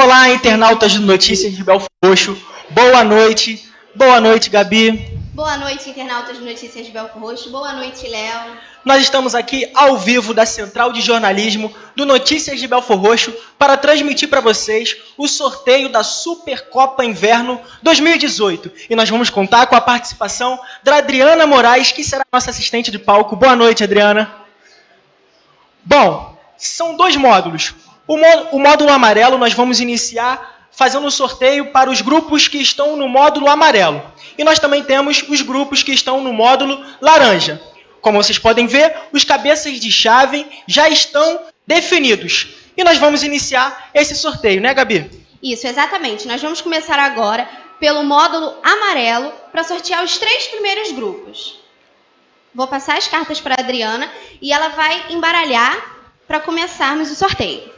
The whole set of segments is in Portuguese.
Olá, internautas do Notícias de Belford Roxo. Boa noite. Boa noite, Gabi. Boa noite, internautas do Notícias de Belford Roxo. Boa noite, Léo. Nós estamos aqui ao vivo da Central de Jornalismo do Notícias de Belford Roxo para transmitir para vocês o sorteio da Supercopa Inverno 2018. E nós vamos contar com a participação da Adriana Moraes, que será nossa assistente de palco. Boa noite, Adriana. Bom, são dois módulos. O módulo amarelo nós vamos iniciar fazendo o sorteio para os grupos que estão no módulo amarelo. E nós também temos os grupos que estão no módulo laranja. Como vocês podem ver, os cabeças de chave já estão definidos. E nós vamos iniciar esse sorteio, né, Gabi? Isso, exatamente. Nós vamos começar agora pelo módulo amarelo para sortear os 3 primeiros grupos. Vou passar as cartas para a Adriana e ela vai embaralhar para começarmos o sorteio.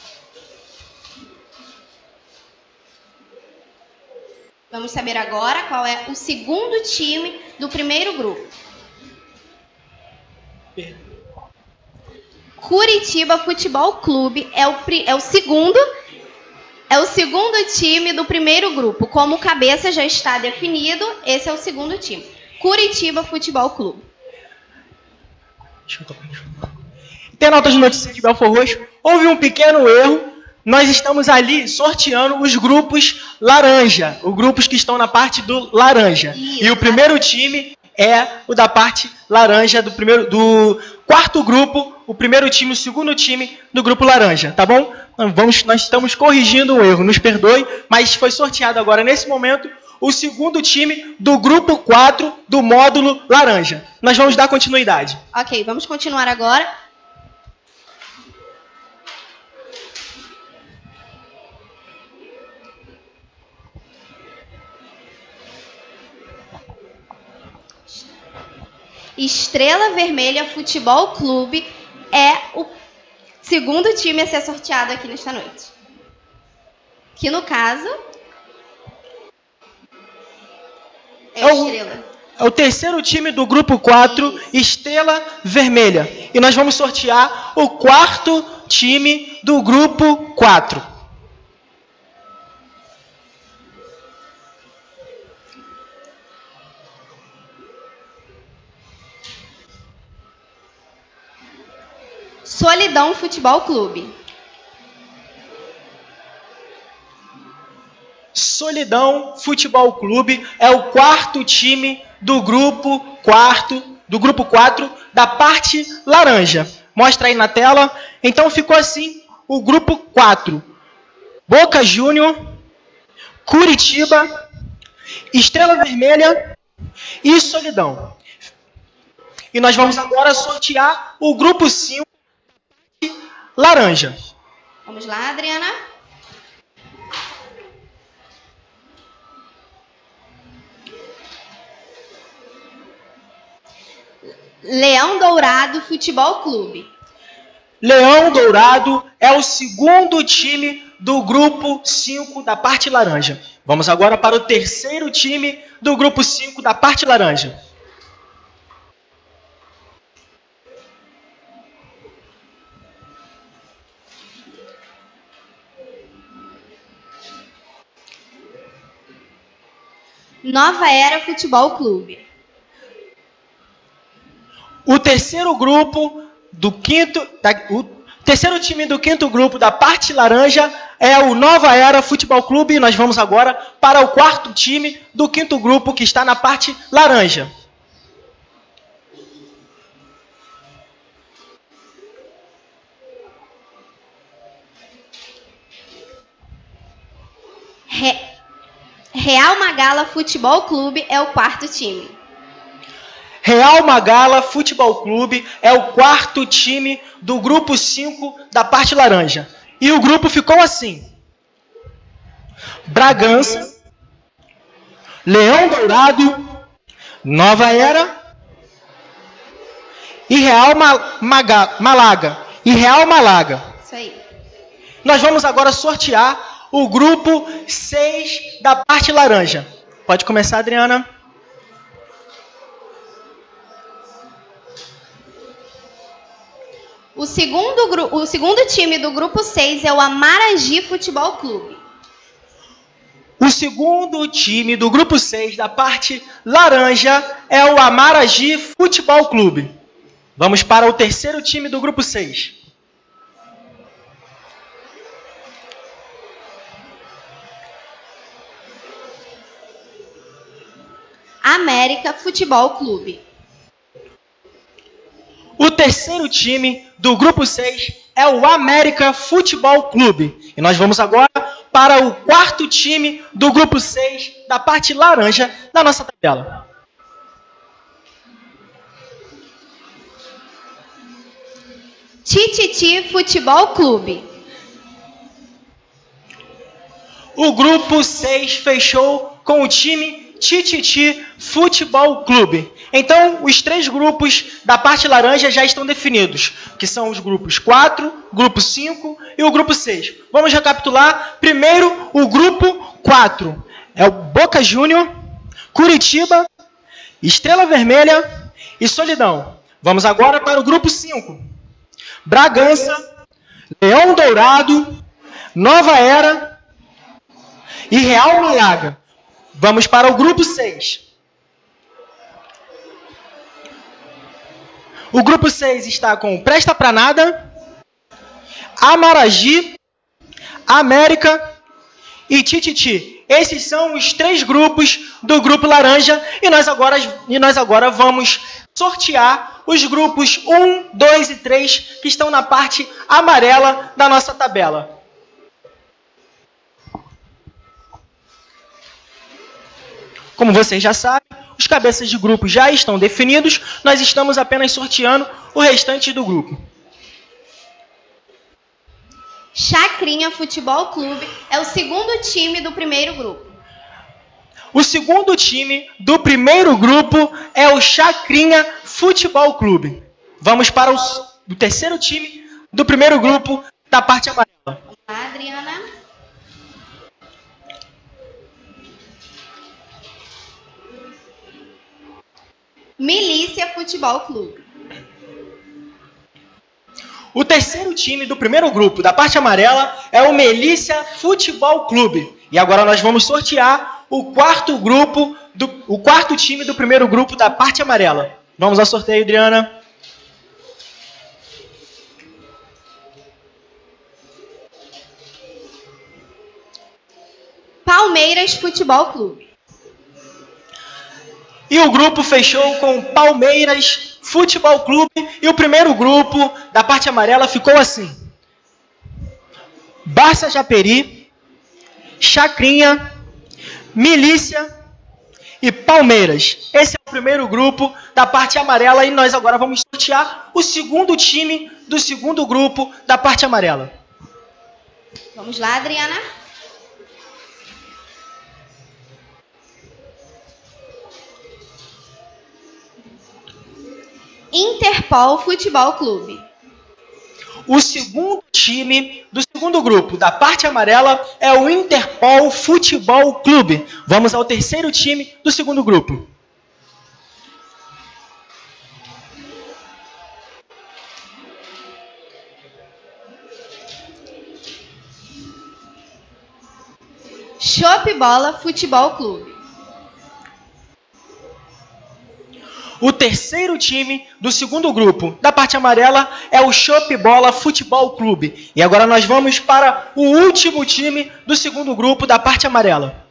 Vamos saber agora qual é o segundo time do primeiro grupo. Curitiba Futebol Clube é o segundo time do primeiro grupo. Como o cabeça já está definido, esse é o segundo time. Curitiba Futebol Clube. Internautas de Notícias de Belford Roxo, houve um pequeno erro. Nós estamos ali sorteando os grupos laranja, os grupos que estão na parte do laranja. Isso. E o primeiro time é o da parte laranja do quarto grupo, o primeiro time, o segundo time do grupo laranja, tá bom? Nós estamos corrigindo o erro, nos perdoe, mas foi sorteado agora nesse momento o segundo time do grupo 4 do módulo laranja. Nós vamos dar continuidade. Ok, vamos continuar agora. Estrela Vermelha Futebol Clube é o segundo time a ser sorteado aqui nesta noite. Que no caso é a Estrela. É o terceiro time do grupo 4, Estrela Vermelha. E nós vamos sortear o quarto time do grupo 4. Solidão Futebol Clube. Solidão Futebol Clube é o quarto time do grupo 4 da parte laranja. Mostra aí na tela. Então ficou assim o grupo 4. Boca Júnior, Curitiba, Estrela Vermelha e Solidão. E nós vamos agora sortear o grupo 5 laranja. Vamos lá, Adriana. Leão Dourado Futebol Clube. Leão Dourado é o segundo time do grupo 5 da parte laranja. Vamos agora para o terceiro time do grupo 5 da parte laranja. Nova Era Futebol Clube. O terceiro time do quinto grupo da parte laranja é o Nova Era Futebol Clube. E nós vamos agora para o quarto time do quinto grupo que está na parte laranja. Real Magala Futebol Clube é o quarto time. Real Magala Futebol Clube é o quarto time do grupo 5 da parte laranja. E o grupo ficou assim: Bragança, Leão Dourado, Nova Era e Real Malaga. Isso aí. Nós vamos agora sortear o grupo 6 da parte laranja. Pode começar, Adriana. O segundo time do grupo 6 é o Amaragi Futebol Clube. segundo time do grupo 6, da parte laranja, é o Amaragi Futebol Clube. Vamos para o terceiro time do grupo 6. América Futebol Clube. O terceiro time do grupo 6 é o América Futebol Clube. E nós vamos agora para o quarto time do grupo 6, da parte laranja da nossa tabela. Tititi Futebol Clube. O grupo 6 fechou com o time Tititi Futebol Clube. Então, os 3 grupos da parte laranja já estão definidos, que são os grupos 4, grupo 5 e o grupo 6. Vamos recapitular. Primeiro, o grupo 4. É o Boca Júnior, Curitiba, Estrela Vermelha e Solidão. Vamos agora para o grupo 5. Bragança, Leão Dourado, Nova Era e Real Malaga. Vamos para o grupo 6. O grupo 6 está com Presta Pra Nada, Amaragi, América e Tititi. Esses são os 3 grupos do grupo laranja e nós agora vamos sortear os grupos 1, 2 e 3 que estão na parte amarela da nossa tabela. Como vocês já sabem, os cabeças de grupo já estão definidos, nós estamos apenas sorteando o restante do grupo. Chacrinha Futebol Clube é o segundo time do primeiro grupo. O segundo time do primeiro grupo é o Chacrinha Futebol Clube. Vamos para o terceiro time do primeiro grupo da parte amarela. Vamos lá, Adriana. Milícia Futebol Clube. O terceiro time do primeiro grupo, da parte amarela, é o Milícia Futebol Clube. E agora nós vamos sortear o quarto time do primeiro grupo da parte amarela. Vamos ao sorteio, Adriana. Palmeiras Futebol Clube. E o grupo fechou com Palmeiras Futebol Clube. E o primeiro grupo da parte amarela ficou assim: Barça Japeri, Chacrinha, Milícia e Palmeiras. Esse é o primeiro grupo da parte amarela e nós agora vamos sortear o segundo time do segundo grupo da parte amarela. Vamos lá, Adriana. Interpol Futebol Clube. O segundo time do segundo grupo da parte amarela é o Interpol Futebol Clube. Vamos ao terceiro time do segundo grupo. Chopp Bola Futebol Clube. O terceiro time do segundo grupo da parte amarela é o Chopp Bola Futebol Clube. E agora nós vamos para o último time do segundo grupo da parte amarela.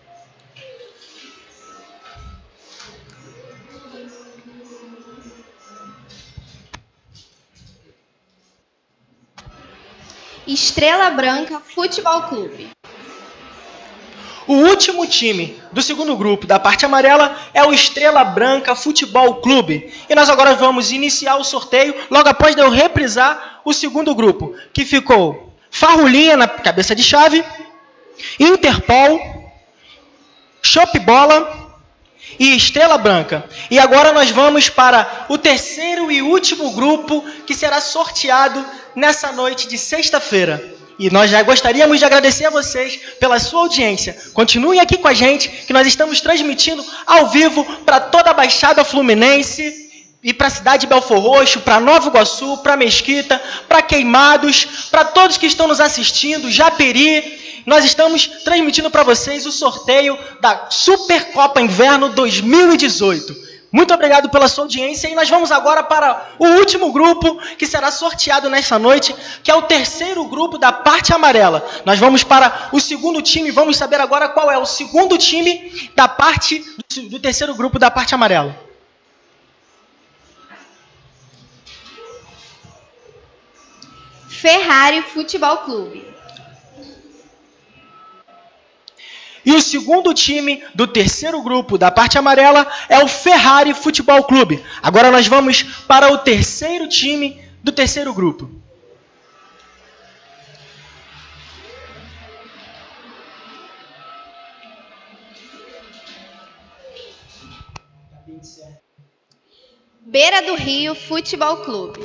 Estrela Branca Futebol Clube. O último time do segundo grupo da parte amarela é o Estrela Branca Futebol Clube. E nós agora vamos iniciar o sorteio logo após eu reprisar o segundo grupo, que ficou Farrulinha na cabeça de chave, Interpol, Chopp Bola e Estrela Branca. E agora nós vamos para o terceiro e último grupo que será sorteado nessa noite de sexta-feira. E nós já gostaríamos de agradecer a vocês pela sua audiência. Continuem aqui com a gente, que nós estamos transmitindo ao vivo para toda a Baixada Fluminense e para a cidade de Belfor Roxo, para Nova Iguaçu, para Mesquita, para Queimados, para todos que estão nos assistindo, Japeri nós estamos transmitindo para vocês o sorteio da Supercopa Inverno 2018. Muito obrigado pela sua audiência e nós vamos agora para o último grupo que será sorteado nesta noite, que é o terceiro grupo da parte amarela. Nós vamos para o segundo time, vamos saber agora qual é o segundo time da parte do terceiro grupo da parte amarela. Ferrari Futebol Clube. E o segundo time do terceiro grupo da parte amarela é o Ferrari Futebol Clube. Agora nós vamos para o terceiro time do terceiro grupo. Beira do Rio Futebol Clube.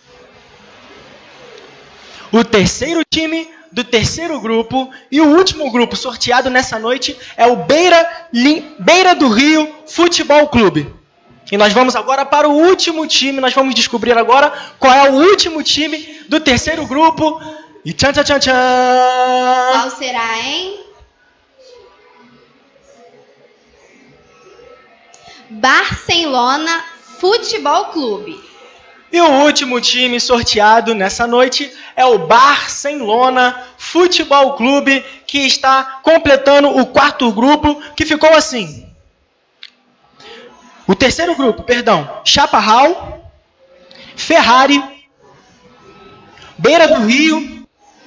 O terceiro time do terceiro grupo e o último grupo sorteado nessa noite é o Beira do Rio Futebol Clube. E nós vamos agora para o último time, nós vamos descobrir agora qual é o último time do terceiro grupo. E tchan, tchan, tchan, tchan. Qual será, hein? Barcelona Futebol Clube. E o último time sorteado nessa noite é o Barcelona Futebol Clube, que está completando o quarto grupo, que ficou assim. O terceiro grupo, perdão, Chaparral, Ferrari, Beira do Rio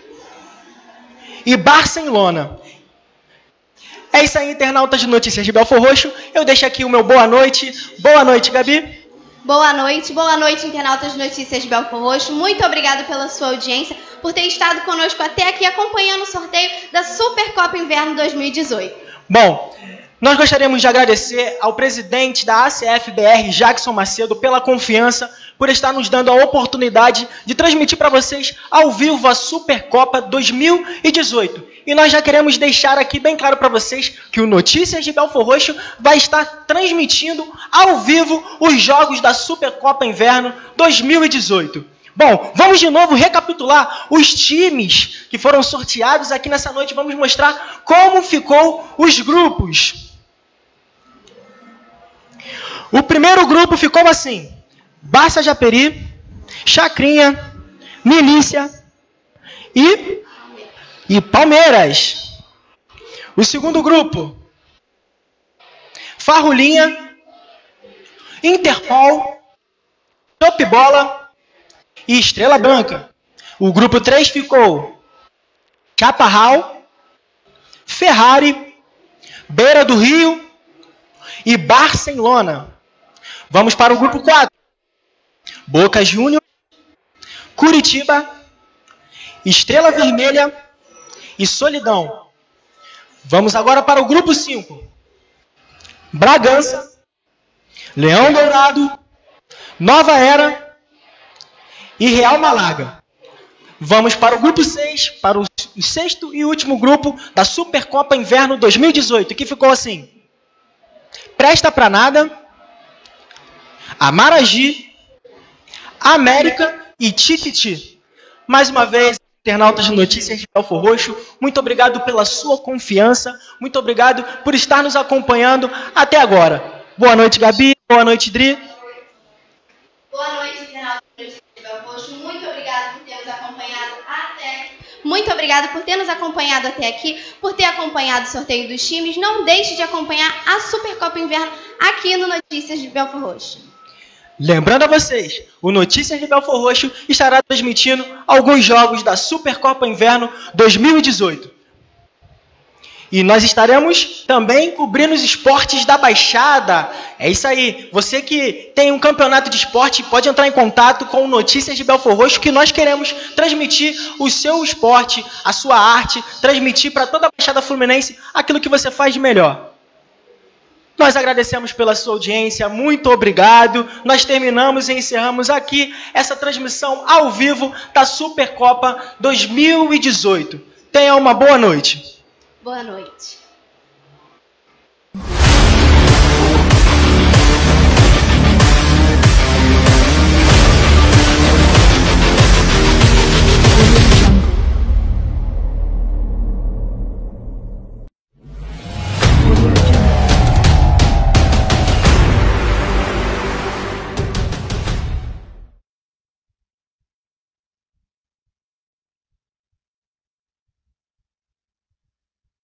e Barcelona. É isso aí, internautas de Notícias de Belfor Roxo. Eu deixo aqui o meu boa noite. Boa noite, Gabi. Boa noite, internautas de Notícias de Belfor Roxo. Muito obrigado pela sua audiência, por ter estado conosco até aqui acompanhando o sorteio da Supercopa Inverno 2018. Bom, nós gostaríamos de agradecer ao presidente da ACFBR, Jackson Macedo, pela confiança, por estar nos dando a oportunidade de transmitir para vocês ao vivo a Supercopa 2018. E nós já queremos deixar aqui bem claro para vocês que o Notícias de Belfor Roxo vai estar transmitindo ao vivo os jogos da Supercopa Inverno 2018. Bom, vamos de novo recapitular os times que foram sorteados aqui nessa noite. Vamos mostrar como ficou os grupos. O primeiro grupo ficou assim: Barça Japeri, Chacrinha, Milícia e Palmeiras. O segundo grupo: Farrolinha, Interpol, Top Bola e Estrela Branca. O grupo 3 ficou Chaparral, Ferrari, Beira do Rio e Barcelona. Vamos para o grupo 4. Boca Juniors, Curitiba, Estrela Vermelha e Solidão. Vamos agora para o grupo 5. Bragança, Leão Dourado, Nova Era e Real Malaga. Vamos para o grupo 6, para o sexto e último grupo da Supercopa Inverno 2018, que ficou assim: Presta Pra Nada, Amaragi, América e Tititi. Mais uma vez, internautas de Notícias de Belfor Roxo, muito obrigado pela sua confiança, muito obrigado por estar nos acompanhando até agora. Boa noite, Gabi. Boa noite, Dri. Boa noite, internautas de Notícias de Belfor Roxo. Muito obrigado por ter nos acompanhado até aqui. Muito obrigado por ter nos acompanhado até aqui, por ter acompanhado o sorteio dos times. Não deixe de acompanhar a Supercopa Inverno aqui no Notícias de Belfor Roxo. Lembrando a vocês, o Notícias de Belfor Roxo estará transmitindo alguns jogos da Supercopa Inverno 2018. E nós estaremos também cobrindo os esportes da Baixada. É isso aí. Você que tem um campeonato de esporte, pode entrar em contato com o Notícias de Belfor Roxo, que nós queremos transmitir o seu esporte, a sua arte, transmitir para toda a Baixada Fluminense aquilo que você faz de melhor. Nós agradecemos pela sua audiência, muito obrigado. Nós terminamos e encerramos aqui essa transmissão ao vivo da Supercopa 2018. Tenha uma boa noite. Boa noite.